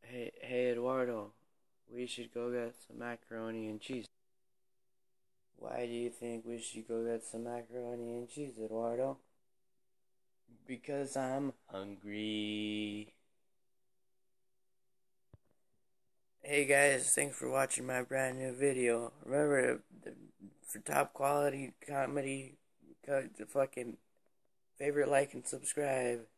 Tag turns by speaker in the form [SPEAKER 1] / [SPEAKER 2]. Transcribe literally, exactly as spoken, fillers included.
[SPEAKER 1] Hey, hey Eduardo, we should go get some macaroni and cheese. Why do you think we should go get some macaroni and cheese, Eduardo? Because I'm hungry. Hey guys, thanks for watching my brand new video. Remember, the, for top quality comedy, the fucking favorite, like, and subscribe.